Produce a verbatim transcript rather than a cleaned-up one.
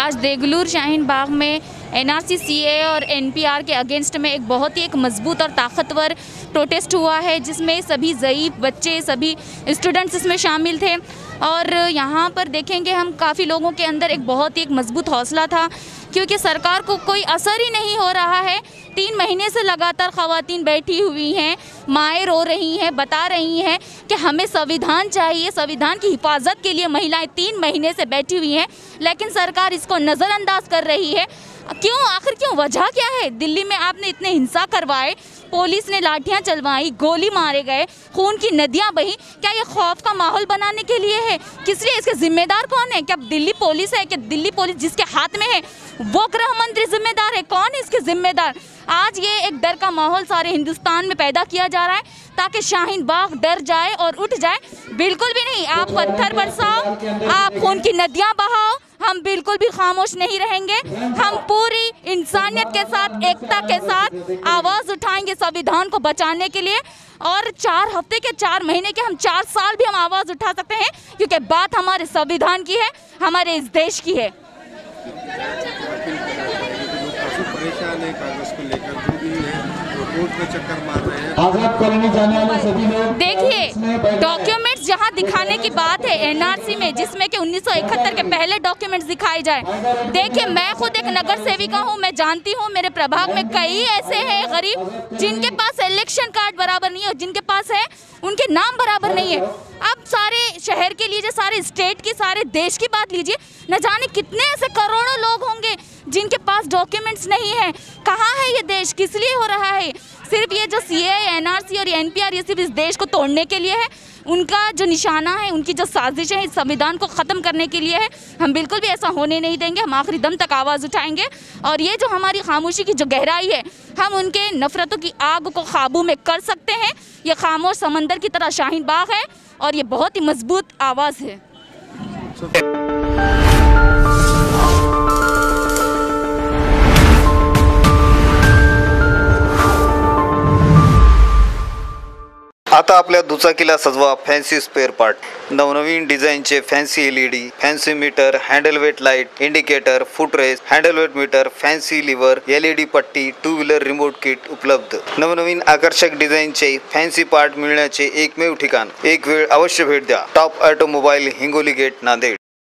आज देगलूर शाहीन बाग में NRC CAA और एनपीआर के अगेंस्ट में एक बहुत ही एक मजबूत और ताकतवर प्रोटेस्ट हुआ है, जिसमें सभी ज़ईफ़ बच्चे, सभी स्टूडेंट्स इसमें शामिल थे। और यहाँ पर देखेंगे हम काफ़ी लोगों के अंदर एक बहुत ही एक मजबूत हौसला था, क्योंकि सरकार को कोई असर ही नहीं हो रहा है। तीन महीने से लगातार ख़वातीन बैठी हुई हैं, माएँ रो रही हैं, बता रही हैं कि हमें संविधान चाहिए, संविधान की हिफाजत के लिए महिलाएं तीन महीने से बैठी हुई हैं, लेकिन सरकार इसको नज़रअंदाज कर रही है। क्यों? आखिर क्यों? वजह क्या है? दिल्ली में आपने इतने हिंसा करवाए, पुलिस ने लाठियां चलवाई, गोली मारे गए, खून की नदियां बही, क्या ये खौफ का माहौल बनाने के लिए है? किस लिए? इसके जिम्मेदार कौन है? क्या दिल्ली पुलिस है? कि दिल्ली पुलिस जिसके हाथ में है वो गृह मंत्री जिम्मेदार है? कौन है इसके जिम्मेदार? आज ये एक डर का माहौल सारे हिंदुस्तान में पैदा किया जा रहा है ताकि शाहीन बाग डर जाए और उठ जाए। बिल्कुल भी नहीं। आप पत्थर बरसाओ, आप खून की नदियां बहाओ, हम बिल्कुल भी खामोश नहीं रहेंगे। हम पूरी इंसानियत के साथ, एकता के साथ आवाज़ उठाएंगे संविधान को बचाने के लिए। और चार हफ्ते के, चार महीने के, हम चार साल भी हम आवाज़ उठा सकते हैं, क्योंकि बात हमारे संविधान की है, हमारे इस देश की है। परेशान है कागज को लेकर, जो भी है कोर्ट में चक्कर मार रहे हैं। आजाद कॉलोनी जाने वाले सभी लोग देखिए, डॉक्यूमेंट्स जहां दिखाने की बात है एनआरसी में, जिसमें कि उन्नीस सौ इकहत्तर के पहले डॉक्यूमेंट्स दिखाए जाए। देखिए, मैं खुद एक नगर सेविका हूं, मैं जानती हूं मेरे प्रभाग में कई ऐसे हैं गरीब जिनके पास इलेक्शन कार्ड बराबर नहीं है, जिनके पास है उनके नाम बराबर नहीं है। अब सारे शहर के लीजिए, सारे स्टेट की, सारे देश की बात लीजिए, न जाने कितने ऐसे करोड़ों लोग होंगे जिनके पास डॉक्यूमेंट्स नहीं है। कहाँ है ये देश? किस लिए हो रहा है? सिर्फ ये जो सीए, एनआरसी और एनपीआर, ये सिर्फ इस देश को तोड़ने के लिए है। उनका जो निशाना है, उनकी जो साजिश है, इस संविधान को ख़त्म करने के लिए है। हम बिल्कुल भी ऐसा होने नहीं देंगे। हम आखिरी दम तक आवाज़ उठाएंगे। और ये जो हमारी खामोशी की जो गहराई है, हम उनके नफ़रतों की आग को काबू में कर सकते हैं। ये खामोश समंदर की तरह शाहीन बाग है और ये बहुत ही मजबूत आवाज़ है। आता आपल्या दुचाकीला सजवा फॅन्सी स्पेअर पार्ट। नवनवीन डिझाईनचे fancy LED, fancy meter, handle weight light, indicator, footrest, handle weight meter, fancy lever, LED पट्टी, टू व्हीलर रिमोट किट उपलब्ध। नवनवीन आकर्षक डिझाईनचे फॅन्सी पार्ट मिळण्याचे एकमेव ठिकाण। एक वेळ अवश्य भेट द्या। Top automobile, Hingoli gate, Nanded.